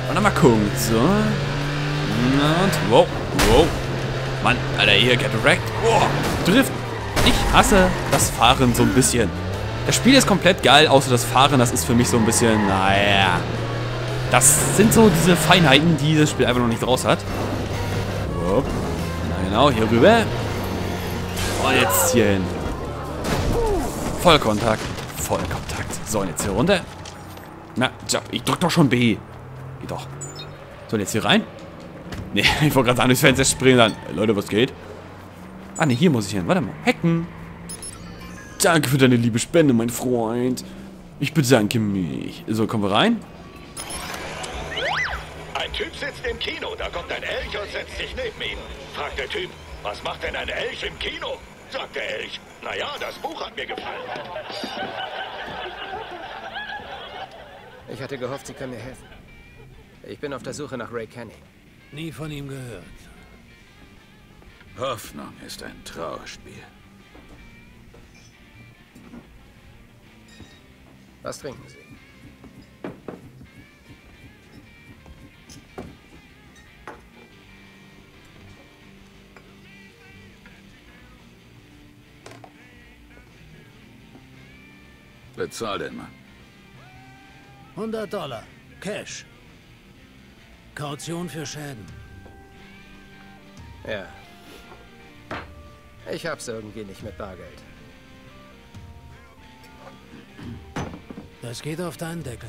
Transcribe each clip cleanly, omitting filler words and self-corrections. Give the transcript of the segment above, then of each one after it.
Und dann mal gucken. So. Und, wow, wow. Mann, Alter, hier, get wrecked. Oh, Drift. Ich hasse das Fahren so ein bisschen. Das Spiel ist komplett geil, außer das Fahren, das ist für mich so ein bisschen, naja. Das sind so diese Feinheiten, die das Spiel einfach noch nicht raus hat. So. Na genau, hier rüber. Und jetzt hier hin. Vollkontakt. Vollkontakt. So, und jetzt hier runter. Na, ich drück doch schon B. Geht doch. So, und jetzt hier rein. Ne, ich wollte gerade sagen, durchs Fenster springen dann. Leute, was geht? Ah, ne, hier muss ich hin. Warte mal. Hacken. Danke für deine liebe Spende, mein Freund. Ich bedanke mich. So, kommen wir rein. Ein Typ sitzt im Kino, da kommt ein Elch und setzt sich neben ihn. Fragt der Typ, was macht denn ein Elch im Kino? Sagt der Elch, naja, das Buch hat mir gefallen. Ich hatte gehofft, Sie können mir helfen. Ich bin auf der Suche nach Ray Kenny. Nie von ihm gehört. Hoffnung ist ein Trauerspiel. Was trinken Sie? Bezahl den Mann. $100. Cash. Kaution für Schäden. Ja. Ich hab's irgendwie nicht mit Bargeld. Das geht auf deinen Deckel.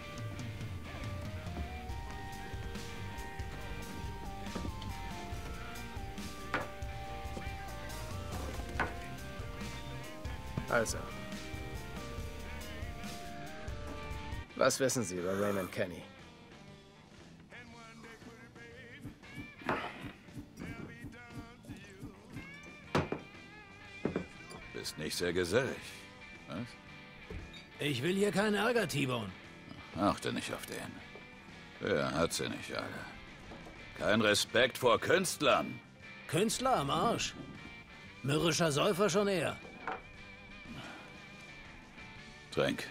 Also. Was wissen Sie über Raymond Kenny? Bist nicht sehr gesellig. Was? Ich will hier keinen Ärger, T-Bone. Achte nicht auf den. Er hat sie nicht alle. Kein Respekt vor Künstlern. Künstler am Arsch. Mürrischer Säufer schon eher. Trink.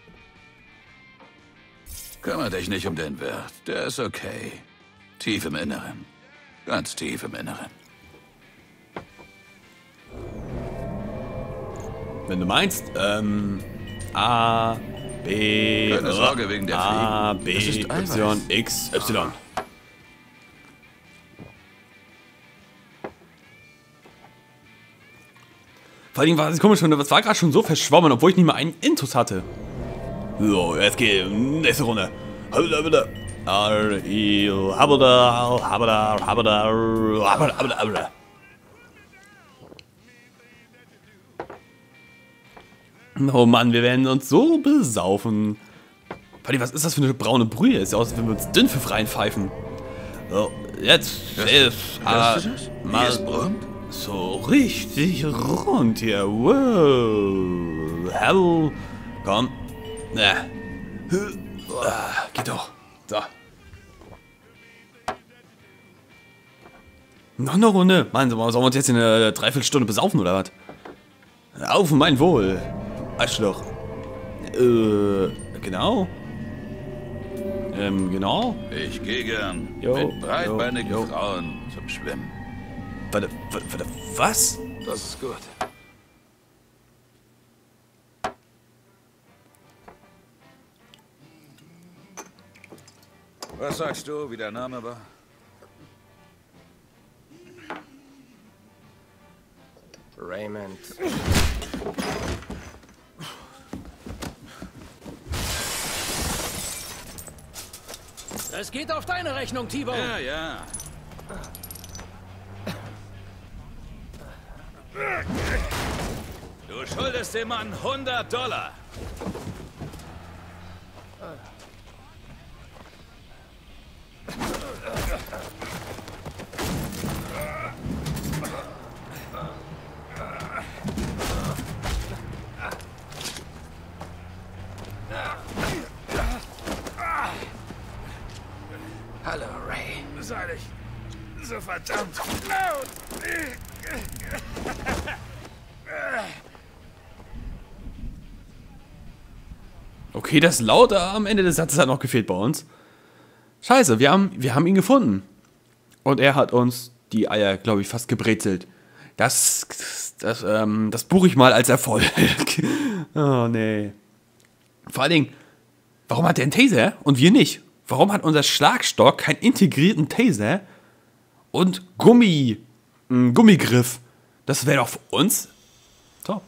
Kümmere dich nicht um den Wirt. Der ist okay. Tief im Inneren. Ganz tief im Inneren. Wenn du meinst, A, B, Keine Sorge wegen der A, Fliegen. B, Das ist Eiweiß. Y, X, Y. Vor allem war das komisch, das war gerade schon so verschwommen, obwohl ich nicht mal einen Intus hatte. So, jetzt geht nächste Runde. Oh Mann, wir werden uns so besaufen. Paddy, was ist das für eine braune Brühe? Ist ja aus, als wenn wir uns Dünnpfiff reinpfeifen. So, jetzt ist Hörst du das? Wie es brummt? so richtig rund hier. Wow. Hell. Komm. Na. Geht doch. So. Noch eine Runde. Mann, sollen wir uns jetzt in eine Dreiviertelstunde besaufen oder was? Auf mein Wohl. Arschloch. Genau. Genau. Ich gehe gern Jo, mit breitbeinigen jo. Frauen zum Schwimmen. Warte, was? Das ist gut. Was sagst du, wie der Name war? Raymond. Es geht auf deine Rechnung, T-Bone. Ja, ja. Du schuldest dem Mann $100. Hallo, Ray. Sei nicht so verdammt laut. Okay, das Laute am Ende des Satzes hat noch gefehlt bei uns. Scheiße, wir haben ihn gefunden. Und er hat uns die Eier, glaube ich, fast gebrezelt. Das buche ich mal als Erfolg. Oh, nee. Vor allen Dingen, warum hat der einen Taser und wir nicht? Warum hat unser Schlagstock keinen integrierten Taser und Gummigriff? Das wäre doch für uns top.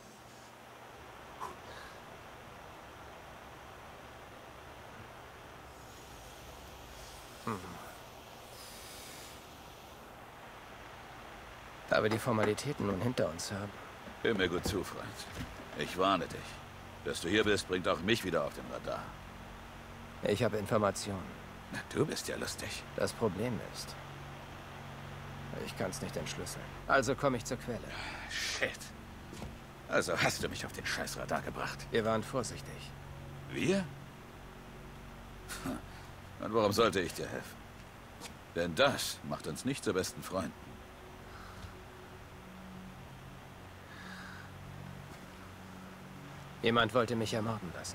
Da wir die Formalitäten nun hinter uns haben. Hör mir gut zu, Freund. Ich warne dich. Dass du hier bist, bringt auch mich wieder auf den Radar. Ich habe Informationen. Na, du bist ja lustig. Das Problem ist, ich kann es nicht entschlüsseln. Also komme ich zur Quelle. Shit. Also hast du mich auf den Scheißradar gebracht. Wir waren vorsichtig. Wir? Und warum sollte ich dir helfen? Denn das macht uns nicht zu besten Freunden. Jemand wollte mich ermorden lassen.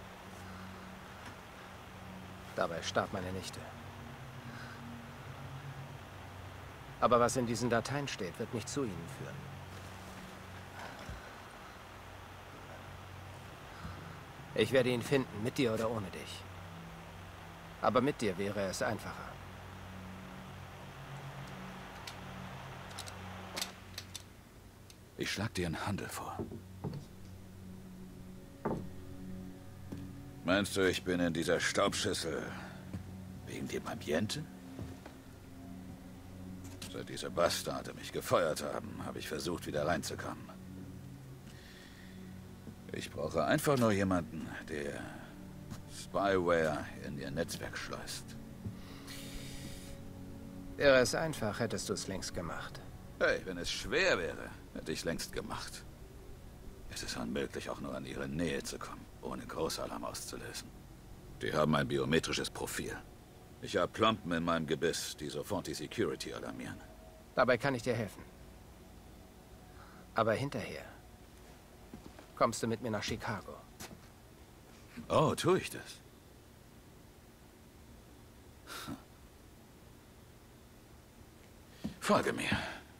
Dabei starb meine Nichte. Aber was in diesen Dateien steht, wird mich zu ihnen führen. Ich werde ihn finden, mit dir oder ohne dich. Aber mit dir wäre es einfacher. Ich schlag dir einen Handel vor. Meinst du, ich bin in dieser Staubschüssel wegen dem Ambiente? Seit diese Bastarde mich gefeuert haben, habe ich versucht, wieder reinzukommen. Ich brauche einfach nur jemanden, der Spyware in ihr Netzwerk schleust. Wäre es einfach, hättest du es längst gemacht. Hey, wenn es schwer wäre, hätte ich es längst gemacht. Es ist unmöglich, auch nur an ihre Nähe zu kommen, ohne Großalarm auszulösen. Die haben ein biometrisches Profil. Ich habe Plomben in meinem Gebiss, die sofort die Security alarmieren. Dabei kann ich dir helfen. Aber hinterher kommst du mit mir nach Chicago. Oh, tue ich das? Folge mir.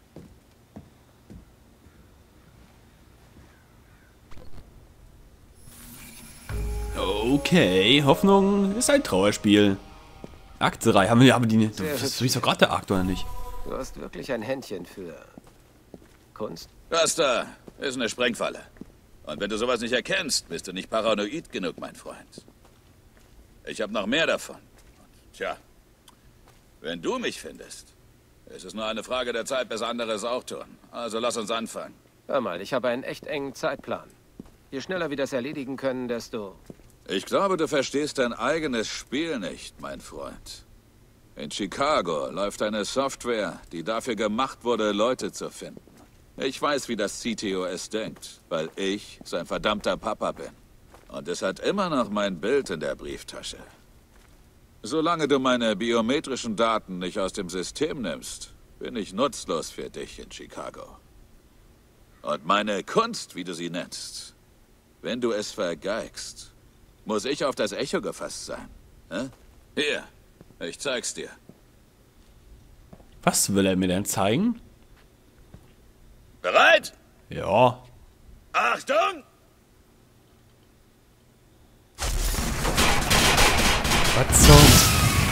Okay, Hoffnung ist ein Trauerspiel. Akt 3, haben wir die nicht. Das ist doch gerade der Akt, oder nicht? Du hast wirklich ein Händchen für Kunst? Das da ist eine Sprengfalle. Und wenn du sowas nicht erkennst, bist du nicht paranoid genug, mein Freund. Ich habe noch mehr davon. Und, tja, wenn du mich findest, ist es nur eine Frage der Zeit, bis andere es auch tun. Also lass uns anfangen. Hör mal, ich habe einen echt engen Zeitplan. Je schneller wir das erledigen können, desto... Ich glaube, du verstehst dein eigenes Spiel nicht, mein Freund. In Chicago läuft eine Software, die dafür gemacht wurde, Leute zu finden. Ich weiß, wie das CTOS denkt, weil ich sein verdammter Papa bin. Und es hat immer noch mein Bild in der Brieftasche. Solange du meine biometrischen Daten nicht aus dem System nimmst, bin ich nutzlos für dich in Chicago. Und meine Kunst, wie du sie nennst, wenn du es vergeigst, muss ich auf das Echo gefasst sein. Hä? Hier, ich zeig's dir. Was will er mir denn zeigen? Bereit? Ja. Achtung! Was sonst?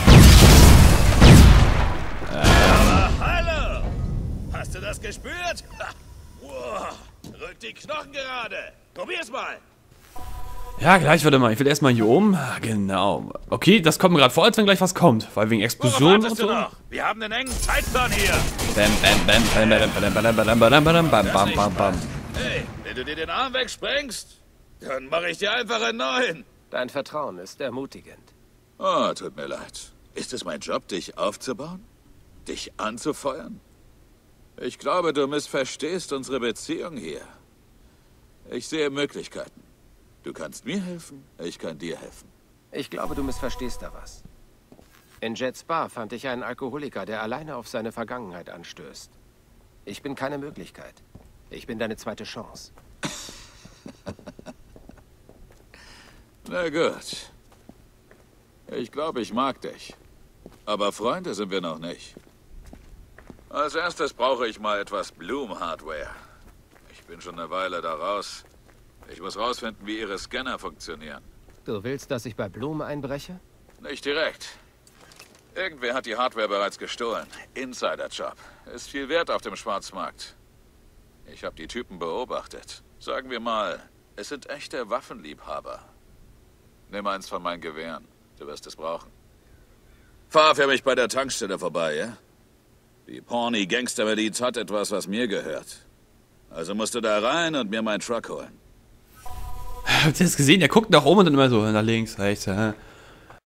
Hallo! Hast du das gespürt? Wow, rück die Knochen gerade. Probier's mal. Ja, gleich, warte mal. Ich will erstmal hier oben. Genau. Okay, das kommt mir gerade vor, als wenn gleich was kommt. Weil wegen Explosionen und so. Wir haben einen engen Zeitplan hier. Bam, bam, bam, bam, bam, bam, bam, bam, bam, bam, bam, bam, bam. Hey, wenn du dir den Arm wegsprengst, dann mache ich dir einfach einen neuen. Dein Vertrauen ist ermutigend. Oh, tut mir leid. Ist es mein Job, dich aufzubauen? Dich anzufeuern? Ich glaube, du missverstehst unsere Beziehung hier. Ich sehe Möglichkeiten. Du kannst mir helfen, ich kann dir helfen. Ich glaube, du missverstehst da was. In Jets Bar fand ich einen Alkoholiker, der alleine auf seine Vergangenheit anstößt. Ich bin keine Möglichkeit. Ich bin deine zweite Chance. Na gut. Ich glaube, ich mag dich. Aber Freunde sind wir noch nicht. Als erstes brauche ich mal etwas Bloom-Hardware. Ich bin schon eine Weile da raus. Ich muss rausfinden, wie ihre Scanner funktionieren. Du willst, dass ich bei Bloom einbreche? Nicht direkt. Irgendwer hat die Hardware bereits gestohlen. Insider-Job. Ist viel wert auf dem Schwarzmarkt. Ich habe die Typen beobachtet. Sagen wir mal, es sind echte Waffenliebhaber. Nimm eins von meinen Gewehren. Du wirst es brauchen. Fahr für mich bei der Tankstelle vorbei, ja? Die Pawnee Gangster Miliz hat etwas, was mir gehört. Also musst du da rein und mir meinen Truck holen. Habt ihr das gesehen? Er guckt nach oben und dann immer so nach links, rechts.